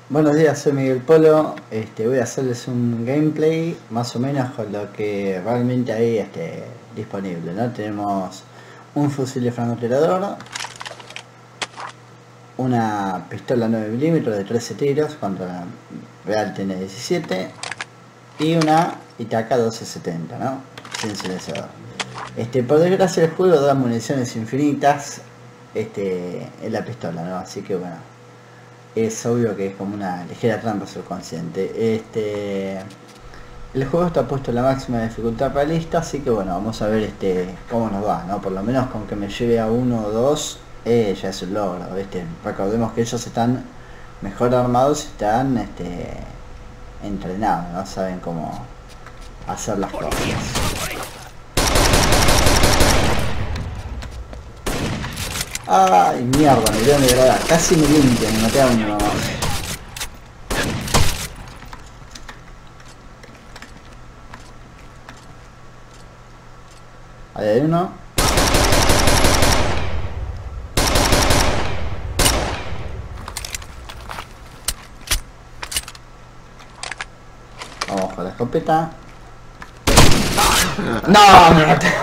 Buenos días, soy Miguel Polo. Voy a hacerles un gameplay más o menos con lo que realmente hay disponible, ¿no? Tenemos un fusil de francotirador, una pistola 9 milímetros de 13 tiros contra la Real tiene 17 y una Ithaca 1270, ¿no? Sin silenciador. Por desgracia el juego da municiones infinitas en la pistola, ¿no? Así que bueno, es obvio que es como una ligera trampa subconsciente. El juego está puesto en la máxima dificultad realista, así que bueno, vamos a ver cómo nos va, ¿no? Por lo menos con que me lleve a uno o dos, ya es un logro, Recordemos que ellos están mejor armados y están entrenados, ¿no? Saben cómo hacer las cosas. Ay, mierda, me dieron de grabar. Casi me limpian, me maté a uno nomás. Ahí hay uno. Vamos con la escopeta. ¡No! Me maté.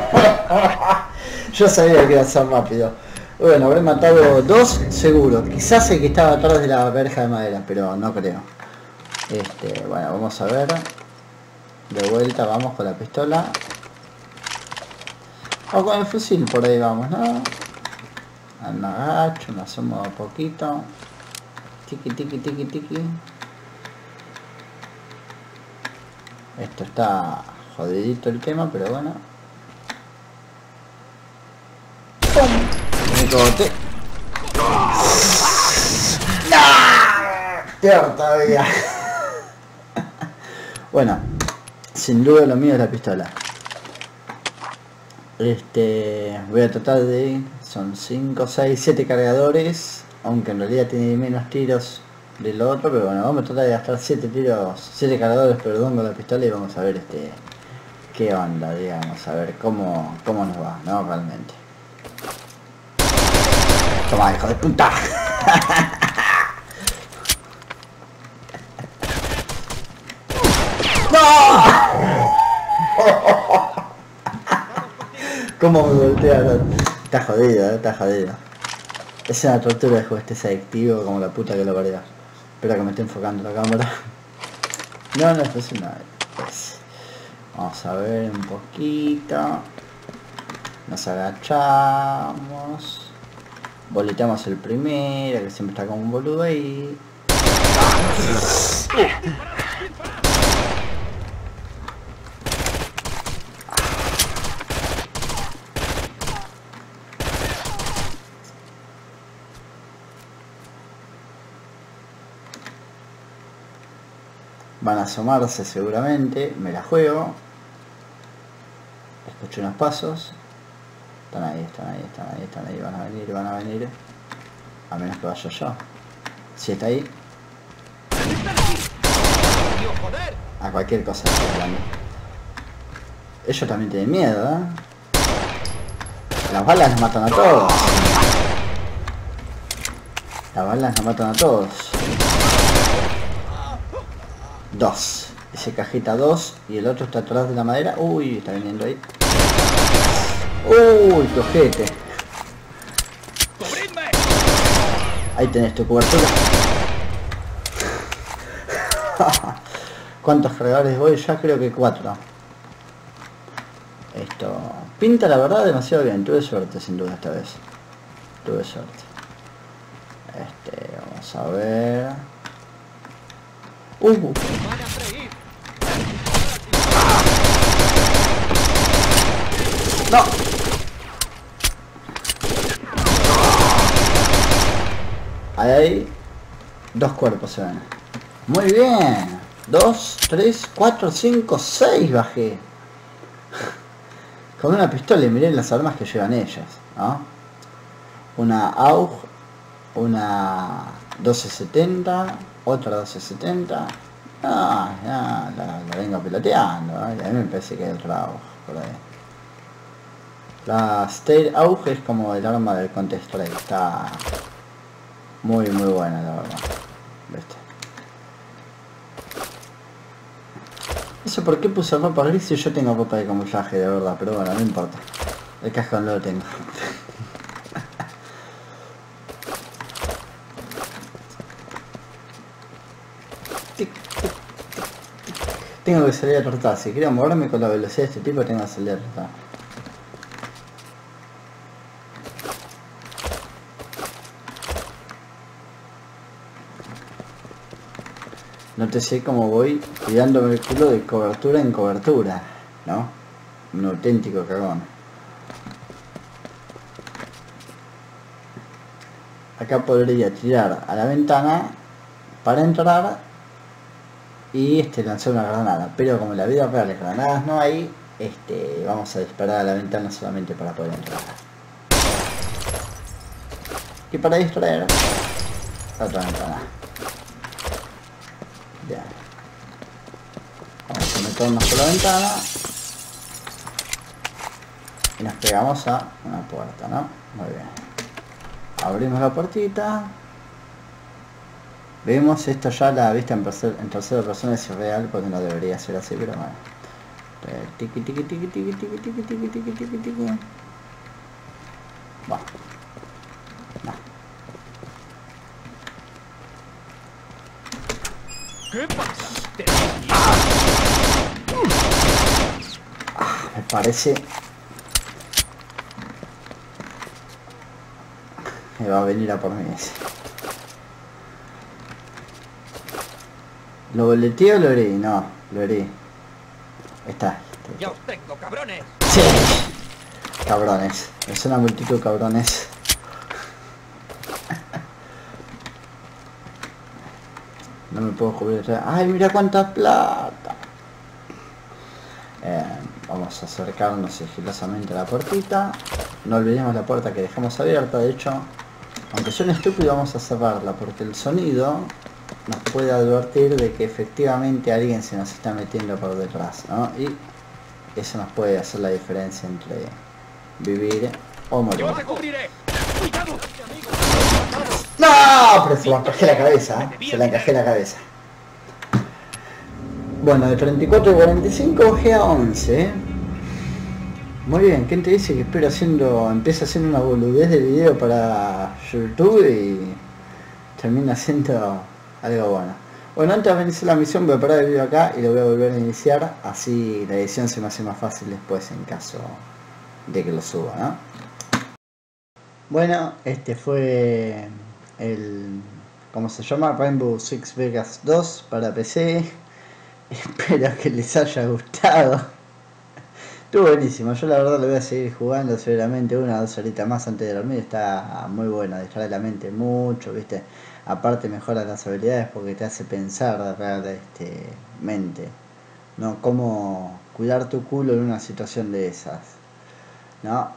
Yo sabía que iba a ser rápido. Bueno, habré matado dos seguro. Quizás el que estaba atrás de la verja de madera, pero no creo. Bueno, vamos a ver. De vuelta, vamos con la pistola. O con el fusil, por ahí vamos, ¿no? Me agacho, me asomo un poquito. Tiki, tiki, tiki, tiki. Esto está jodidito el tema, pero bueno. Me cogoté. Peor todavía. Bueno, sin duda lo mío es la pistola. Voy a tratar de... Son 5, 6, 7 cargadores. Aunque en realidad tiene menos tiros de lo otro. Pero bueno, vamos a tratar de gastar 7 cargadores, perdón, con la pistola. Y vamos a ver qué onda, digamos. A ver cómo nos va, ¿no? Realmente. Toma, hijo de puta. ¡No! ¿Cómo me voltearon? Está jodido, está jodido. Es una tortura de juego, es adictivo como la puta que lo parió. Espera que me esté enfocando la cámara. No, no es nada. Vamos a ver un poquito. Nos agachamos. Boleteamos el primero, que siempre está como un boludo ahí. Van a asomarse seguramente, me la juego. Escucho unos pasos. Están ahí, van a venir. A menos que vaya yo. Si está ahí. A cualquier cosa estoy hablando. Ellos también tienen miedo, ¿eh? Las balas nos matan a todos. Las balas nos matan a todos. 2. Ese cajita 2 y el otro está atrás de la madera. Uy, está viniendo ahí. Uy, qué ojete. Ahí tenés tu cobertura. ¿Cuántos cargadores voy? Ya creo que 4. Esto pinta la verdad demasiado bien. Tuve suerte sin duda esta vez. Tuve suerte. Vamos a ver. No. Ahí hay 2 cuerpos se ven. Muy bien. 2, 3, 4, 5, 6 bajé. Con una pistola y miren las armas que llevan ellas, ¿no? Una AUG, una 1270, otra 1270. La vengo piloteando, ¿eh? Y a mí me parece que hay otra AUG por ahí. La Steyr AUG es como el arma del Counter Strike, está muy buena la verdad. ¿Viste? Eso por qué puse ropa gris si yo tengo ropa de camuflaje, de verdad, pero bueno, no importa. El casco no lo tengo. Tengo que salir a trotar. Si quiero moverme con la velocidad de este tipo, tengo que salir a trotar. Nótese cómo voy tirándome el culo de cobertura en cobertura, ¿no? Un auténtico cagón. Acá podría tirar a la ventana para entrar y lanzar una granada, pero como en la vida real las granadas no hay, vamos a disparar a la ventana solamente para poder entrar. Y para distraer, la otra ventana. Bien. Vamos a meternos por la ventana y nos pegamos a una puerta, ¿no? Muy bien. Abrimos la puertita. Vemos esto ya, la vista en tercera persona es irreal porque no debería ser así, pero bueno. Tiki tiki tiki tiki tiki tiki tiki tiki tiki tiki. Bueno. No. ¿Qué pasa? Me parece... me va a venir a por mí ese. ¿Lo boleteo o lo herí? No, lo herí. Está. ¡Ya os tengo, cabrones! ¡Sí! Cabrones. Es una multitud de cabrones. No me puedo cubrir. ¡Ay, mira cuánta plata! Vamos a acercarnos sigilosamente a la puertita. No olvidemos la puerta que dejamos abierta. De hecho, aunque suene estúpido, vamos a cerrarla porque el sonido nos puede advertir de que efectivamente alguien se nos está metiendo por detrás, ¿no? Y eso nos puede hacer la diferencia entre vivir o morir. ¡Yo te cubriré! ¡Cuidado! ¡No! Pero se la encajé la cabeza, ¿eh? Se la encajé la cabeza. Bueno, de 34 y 45 bajé a 11, ¿eh? Muy bien, ¿quién te dice que empieza haciendo una boludez de video para YouTube y termina haciendo algo bueno? Bueno, antes de iniciar la misión voy a parar el video acá y lo voy a volver a iniciar, así la edición se me hace más fácil después en caso de que lo suba, ¿no? Bueno, este fue el... ¿cómo se llama? Rainbow Six Vegas 2 para PC. Espero que les haya gustado. Estuvo buenísimo, yo la verdad lo voy a seguir jugando seguramente 1 o 2 horitas más antes de dormir. Está muy bueno, distrae la mente mucho, ¿viste? Aparte mejora las habilidades porque te hace pensar mente, ¿no? Cómo cuidar tu culo en una situación de esas, ¿no?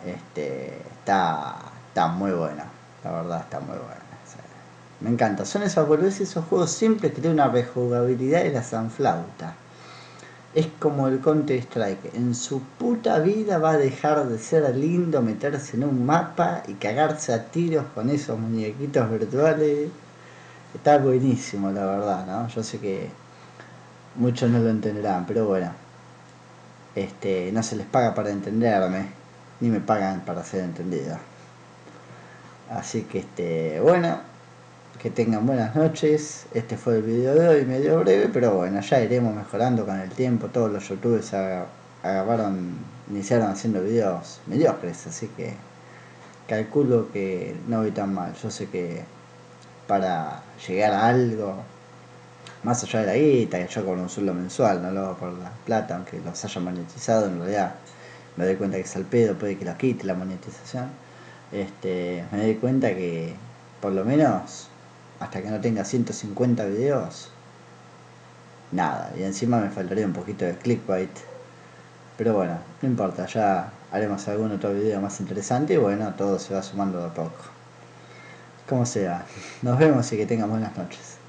Está muy bueno, la verdad está muy bueno. O sea, me encanta, son esos juegos simples que tienen una rejugabilidad de la sanflauta. Es como el Counter Strike, en su puta vida va a dejar de ser lindo meterse en un mapa y cagarse a tiros con esos muñequitos virtuales. Está buenísimo, la verdad, ¿no? Yo sé que muchos no lo entenderán, pero bueno, no se les paga para entenderme, ni me pagan para ser entendido. Así que bueno, que tengan buenas noches. Este fue el video de hoy, medio breve, pero bueno, ya iremos mejorando con el tiempo. Todos los youtubers iniciaron haciendo videos mediocres, así que calculo que no voy tan mal. Yo sé que para llegar a algo más allá de la guita, que yo cobro un sueldo mensual, no lo hago por la plata, aunque los haya monetizado, en realidad me doy cuenta que es al pedo, puede que lo quite la monetización. Me doy cuenta que por lo menos hasta que no tenga 150 videos, nada, y encima me faltaría un poquito de clickbait, pero bueno, no importa, ya haremos algún otro video más interesante y bueno, todo se va sumando de a poco. Como sea, nos vemos y que tengan buenas noches.